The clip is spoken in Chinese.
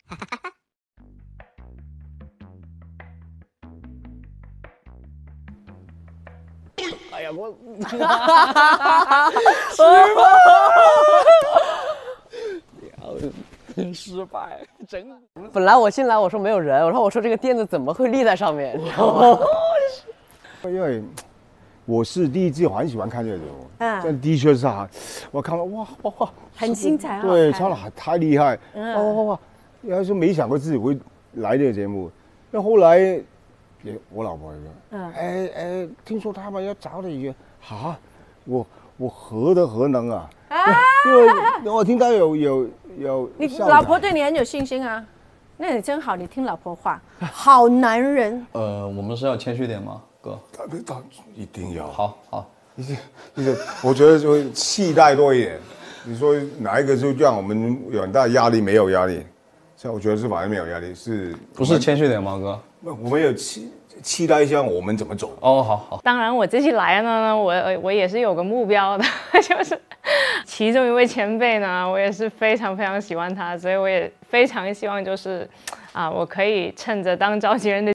哎呀，我失败，真。本来我进来我说没有人，然后我说这个垫子怎么会立在上面，你知道吗？ 因为我是第一季很喜欢看这个节目， 嗯， 的确是啊，我看了哇， 很精彩， 对，唱的太厉害， 嗯， 要是没想过自己会来这个节目，那后来也我老婆说，听说他们要找你约，啊，我何德何能啊？因为我听到有， 你老婆对你很有信心啊，那你真好，你听老婆话，好男人。 我们是要谦虚点吗，哥？ 一定要好， 我觉得就期待多一点。你说哪一个就让我们有很大压力？没有压力，像我觉得是反而没有压力， 不是谦虚点吗，哥？ 我们有期待一下我们怎么走。 哦，好。 当然，我这次来呢，我也是有个目标的，就是其中一位前辈呢，我也是非常非常喜欢他，所以我也非常希望就是，我可以趁着当召集人的